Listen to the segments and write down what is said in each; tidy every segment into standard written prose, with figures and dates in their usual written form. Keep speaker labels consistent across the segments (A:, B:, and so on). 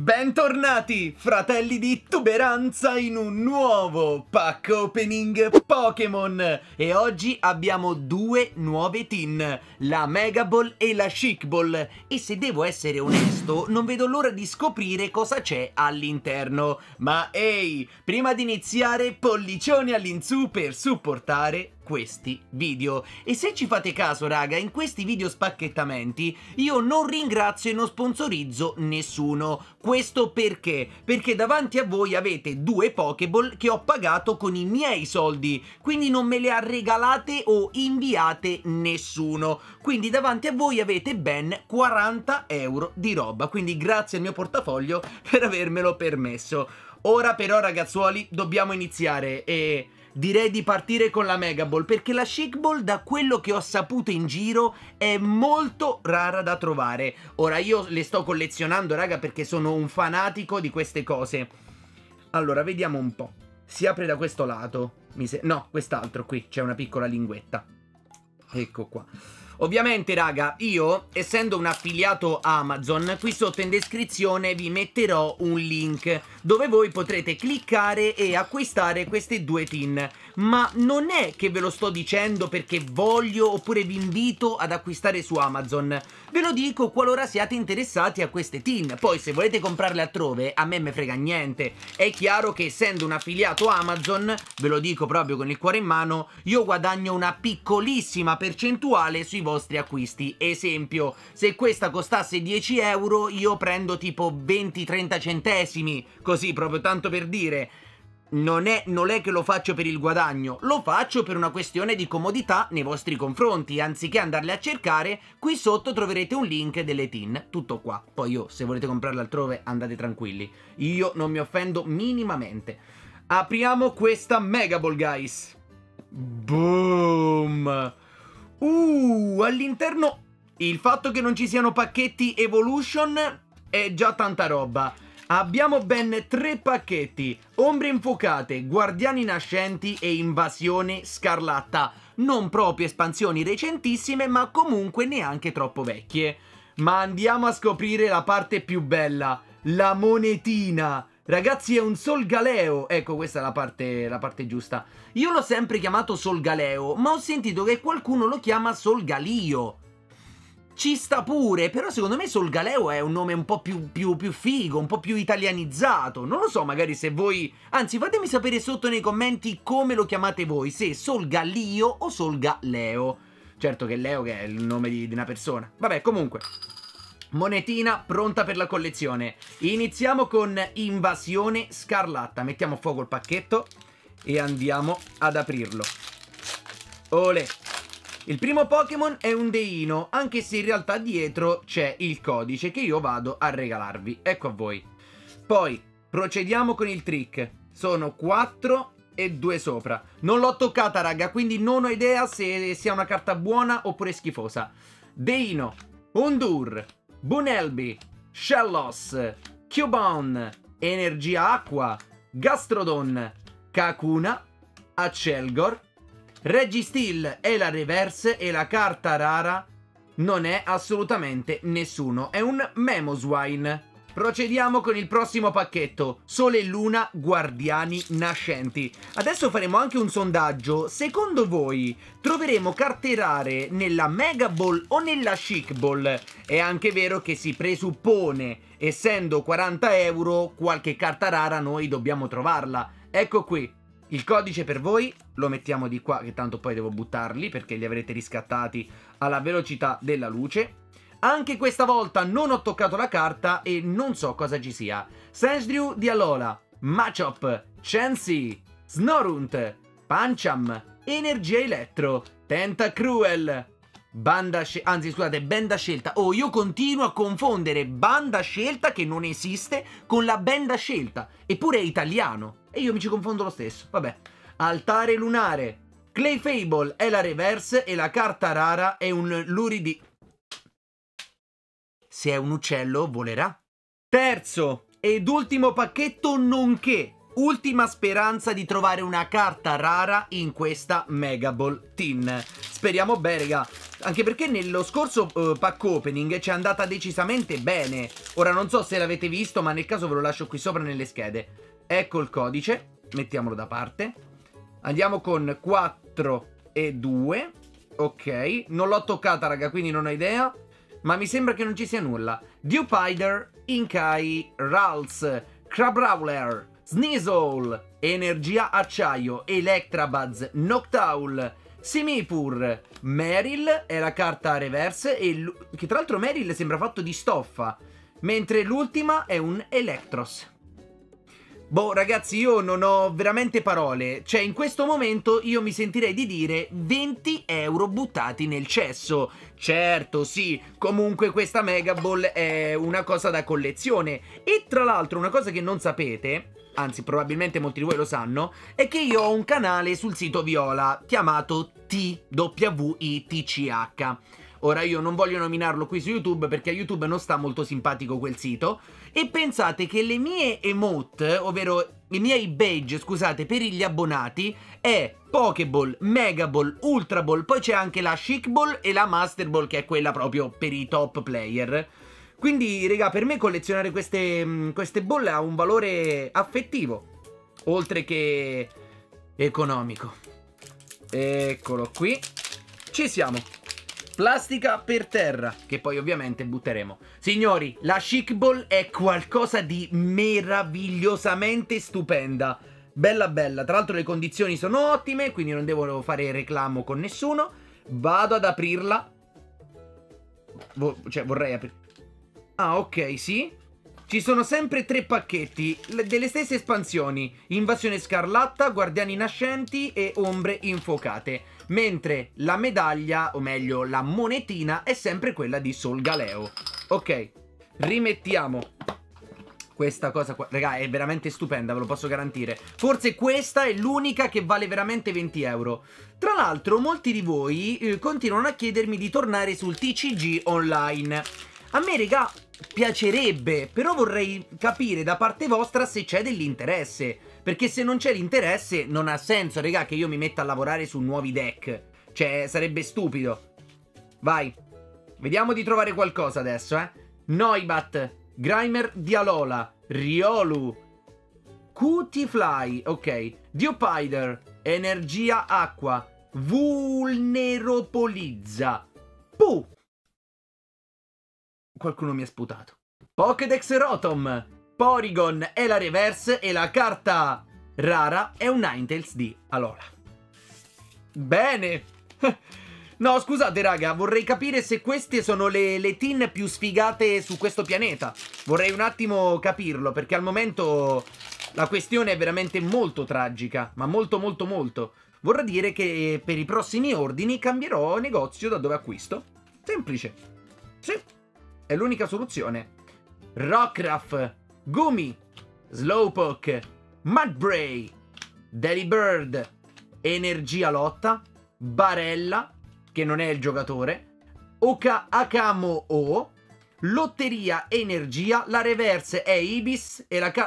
A: Bentornati, fratelli di tuberanza, in un nuovo pack opening Pokémon. E oggi abbiamo due nuove tin, la Mega Ball e la Chic Ball. E se devo essere onesto, non vedo l'ora di scoprire cosa c'è all'interno. Ma ehi, prima di iniziare, pollicioni all'insù per supportare questi video. E se ci fate caso, raga, in questi video spacchettamenti io non ringrazio e non sponsorizzo nessuno. Questo perché? Perché davanti a voi avete due Pokéball che ho pagato con i miei soldi, quindi non me le ha regalate o inviate nessuno. Quindi davanti a voi avete ben 40 euro di roba, quindi grazie al mio portafoglio per avermelo permesso. Ora però, ragazzuoli, dobbiamo iniziare e direi di partire con la Mega Ball, perché la Chic Ball, da quello che ho saputo in giro, è molto rara da trovare. Ora io le sto collezionando, raga, perché sono un fanatico di queste cose. Allora, vediamo un po'. Si apre da questo lato. No, quest'altro qui, c'è una piccola linguetta. Ecco qua. Ovviamente, raga, io, essendo un affiliato Amazon, qui sotto in descrizione vi metterò un link dove voi potrete cliccare e acquistare queste due tin. Ma non è che ve lo sto dicendo perché voglio oppure vi invito ad acquistare su Amazon. Ve lo dico qualora siate interessati a queste tin. Poi se volete comprarle altrove, a me frega niente. È chiaro che essendo un affiliato Amazon, ve lo dico proprio con il cuore in mano, io guadagno una piccolissima percentuale sui vostri acquisti. Esempio, se questa costasse 10 euro, io prendo tipo 20-30 centesimi, così proprio tanto per dire. Non è che lo faccio per il guadagno, lo faccio per una questione di comodità nei vostri confronti. Anziché andarle a cercare, qui sotto troverete un link delle tin, tutto qua. Poi io, se volete comprarle altrove, andate tranquilli, io non mi offendo minimamente. Apriamo questa Mega Ball, guys. Boom. All'interno il fatto che non ci siano pacchetti Evolution è già tanta roba. Abbiamo ben 3 pacchetti: ombre infuocate, guardiani nascenti e invasione scarlatta. Non proprio espansioni recentissime, ma comunque neanche troppo vecchie. Ma andiamo a scoprire la parte più bella, la monetina. Ragazzi, è un Solgaleo. Ecco, questa è la parte giusta. Io l'ho sempre chiamato Solgaleo, ma ho sentito che qualcuno lo chiama Solgalio. Ci sta pure, però secondo me Solgaleo è un nome un po' più figo, un po' più italianizzato. Non lo so, magari se voi... Anzi, fatemi sapere sotto nei commenti come lo chiamate voi, se Solgalio o Solgaleo. Certo che Leo che è il nome di una persona. Vabbè, comunque. Monetina pronta per la collezione. Iniziamo con Invasione Scarlatta. Mettiamo a fuoco il pacchetto e andiamo ad aprirlo. Olè. Il primo Pokémon è un Deino, anche se in realtà dietro c'è il codice che io vado a regalarvi. Ecco a voi. Poi procediamo con il trick. Sono 4 e 2 sopra. Non l'ho toccata, raga, quindi non ho idea se sia una carta buona oppure schifosa. Deino, Undur, Bunelby, Shellos, Cubone, Energia Acqua, Gastrodon, Kakuna, Acelgor, Registeel è la reverse e la carta rara non è assolutamente nessuno. È un Mamoswine. Procediamo con il prossimo pacchetto. Sole e Luna, guardiani nascenti. Adesso faremo anche un sondaggio. Secondo voi troveremo carte rare nella Mega Ball o nella Chic Ball? È anche vero che si presuppone, essendo 40 euro, qualche carta rara noi dobbiamo trovarla. Ecco qui. Il codice per voi lo mettiamo di qua, che tanto poi devo buttarli perché li avrete riscattati alla velocità della luce. Anche questa volta non ho toccato la carta e non so cosa ci sia. Sandshrew di Alola, Machop, Chansey, Snorunt, Pancham, Energia Elettro, Tentacruel, Banda Scelta. Oh, io continuo a confondere Banda Scelta, che non esiste, con la Benda Scelta. Eppure è italiano. E io mi ci confondo lo stesso. Vabbè. Altare Lunare. Clefable è la reverse e la carta rara è un Luridi. Se è un uccello, volerà. Terzo ed ultimo pacchetto, nonché ultima speranza di trovare una carta rara in questa Mega Ball tin. Speriamo bene, raga. Anche perché nello scorso pack opening ci è andata decisamente bene. Ora non so se l'avete visto, ma nel caso ve lo lascio qui sopra nelle schede. Ecco il codice, mettiamolo da parte. Andiamo con 4 e 2. Ok, non l'ho toccata raga, quindi non ho idea, ma mi sembra che non ci sia nulla. Dewpider, Inkai, Ralts, Crabrawler, Sneasel, Energia Acciaio, Electabuzz, Noctowl, Simipour, Meryl è la carta reverse, che tra l'altro Meryl sembra fatto di stoffa, mentre l'ultima è un Electros. Boh ragazzi, io non ho veramente parole. Cioè in questo momento io mi sentirei di dire 20 euro buttati nel cesso. Certo sì, comunque questa Mega Ball è una cosa da collezione. E tra l'altro una cosa che non sapete, anzi probabilmente molti di voi lo sanno, è che io ho un canale sul sito Viola chiamato TWITCH. Ora io non voglio nominarlo qui su YouTube perché a YouTube non sta molto simpatico quel sito. E pensate che le mie emote, ovvero i miei badge, scusate, per gli abbonati è Pokéball, Megaball, Ultra Ball, poi c'è anche la Chic Ball e la Master Ball che è quella proprio per i top player. Quindi raga, per me collezionare queste ball ha un valore affettivo, oltre che economico. Eccolo qui, ci siamo. Plastica per terra, che poi ovviamente butteremo. Signori, la Chic Ball è qualcosa di meravigliosamente stupenda. Bella bella, tra l'altro le condizioni sono ottime, quindi non devo fare reclamo con nessuno. Vado ad aprirla. Cioè vorrei aprire. Ah ok, sì. Ci sono sempre 3 pacchetti delle stesse espansioni: Invasione Scarlatta, Guardiani Nascenti e Ombre Infuocate. Mentre la medaglia, o meglio la monetina, è sempre quella di Solgaleo. Ok, rimettiamo questa cosa qua. Raga, è veramente stupenda, ve lo posso garantire. Forse questa è l'unica che vale veramente 20 euro. Tra l'altro molti di voi continuano a chiedermi di tornare sul TCG online. A me, raga, piacerebbe, però vorrei capire da parte vostra se c'è dell'interesse. Perché se non c'è l'interesse non ha senso, raga, che io mi metta a lavorare su nuovi deck. Cioè, sarebbe stupido. Vai. Vediamo di trovare qualcosa adesso, Noibat, Grimer di Alola, Riolu, Cutifly, ok, Dewpider, Energia Acqua, Vulneropolizza, Puh. Qualcuno mi ha sputato. Pokédex Rotom, Porygon è la reverse e la carta rara è un Ninetales di Alola. Bene. No, scusate raga, vorrei capire se queste sono le tin più sfigate su questo pianeta. Vorrei un attimo capirlo, perché al momento la questione è veramente molto tragica. Ma molto molto molto. Vorrà dire che per i prossimi ordini cambierò negozio da dove acquisto. Semplice. Sì, è l'unica soluzione. Rockruff, Gumi, Slowpoke, Mudbray, Delibird, Energia Lotta, Barella, che non è il giocatore, Akamo O, Lotteria Energia, la reverse è Ibis e la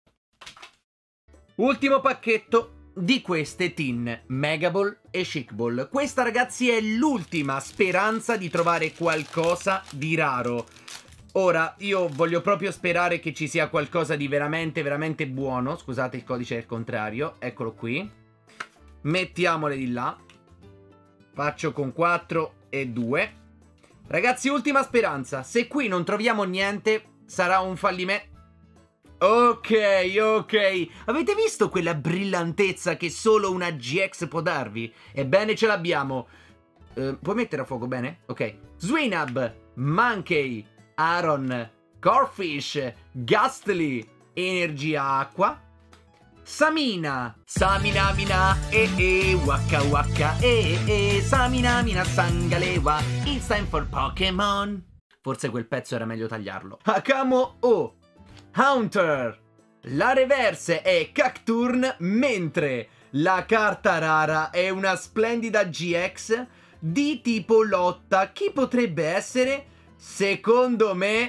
A: ultimo pacchetto di queste tin, Megaball e Chic Ball. Questa ragazzi è l'ultima speranza di trovare qualcosa di raro. Ora, io voglio proprio sperare che ci sia qualcosa di veramente, veramente buono. Scusate, il codice è il contrario. Eccolo qui. Mettiamole di là. Faccio con 4 e 2. Ragazzi, ultima speranza. Se qui non troviamo niente, sarà un fallimento. Ok, ok. Avete visto quella brillantezza che solo una GX può darvi? Ebbene, ce l'abbiamo. Puoi mettere a fuoco bene? Ok. Swinub, Mankey, Aron, Corfish, Gastly, Energia Acqua, Samina, Saminamina, waka waka, Saminamina Sangalewa, it's time for Pokémon. Forse quel pezzo era meglio tagliarlo. Akamo O, Haunter, la reverse è Cacturne, mentre la carta rara è una splendida GX di tipo lotta. Chi potrebbe essere? Secondo me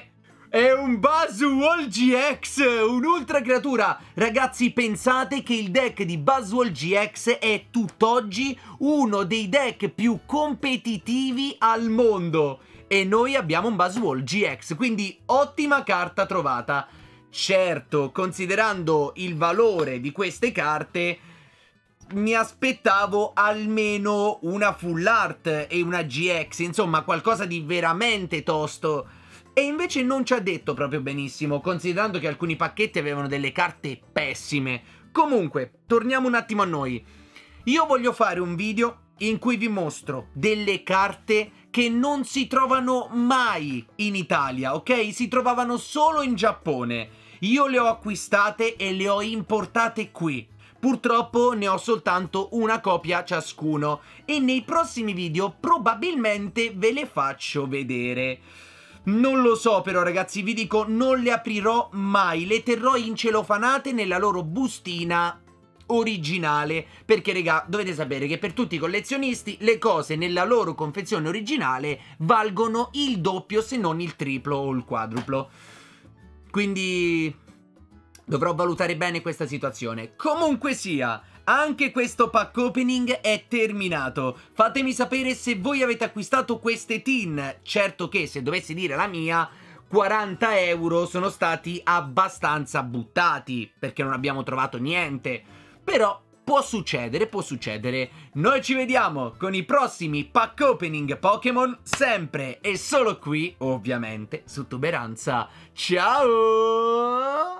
A: È un Buzzwole GX, un'ultra creatura. Ragazzi, pensate che il deck di Buzzwole GX è tutt'oggi uno dei deck più competitivi al mondo. E noi abbiamo un Buzzwole GX, quindi ottima carta trovata. Certo, considerando il valore di queste carte, mi aspettavo almeno una full art e una GX, insomma qualcosa di veramente tosto. E invece non ci ha detto proprio benissimo, considerando che alcuni pacchetti avevano delle carte pessime. Comunque, torniamo un attimo a noi. Io voglio fare un video in cui vi mostro delle carte che non si trovano mai in Italia, ok? Si trovavano solo in Giappone. Io le ho acquistate e le ho importate qui. Purtroppo ne ho soltanto una copia ciascuno e nei prossimi video probabilmente ve le faccio vedere. Non lo so però ragazzi, vi dico, non le aprirò mai, le terrò incelofanate nella loro bustina originale, perché raga, dovete sapere che per tutti i collezionisti le cose nella loro confezione originale valgono il doppio se non il triplo o il quadruplo. Quindi dovrò valutare bene questa situazione. Comunque sia, anche questo pack opening è terminato. Fatemi sapere se voi avete acquistato queste tin. Certo che se dovessi dire la mia, 40 euro sono stati abbastanza buttati, perché non abbiamo trovato niente. Però può succedere, può succedere. Noi ci vediamo con i prossimi pack opening Pokémon, sempre e solo qui, ovviamente, su Tuberanza. Ciao!